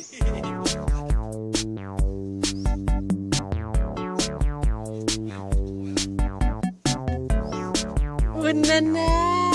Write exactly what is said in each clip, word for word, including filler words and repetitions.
อุ่นแน่แน่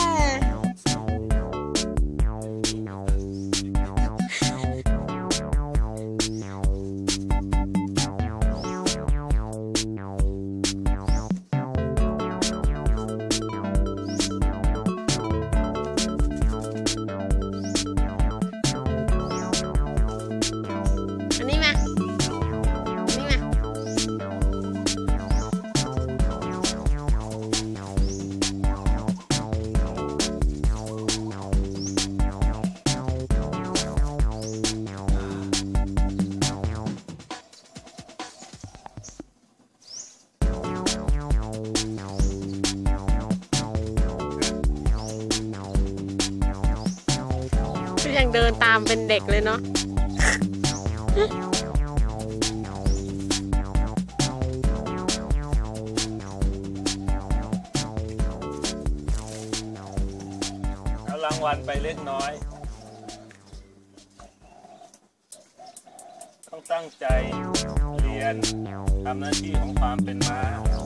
ยังเดินตามเป็นเด็กเลยเนาะเอารางวัลไปเล็กน้อยต้องตั้งใจเรียนทำหน้าที่ของความเป็นม้า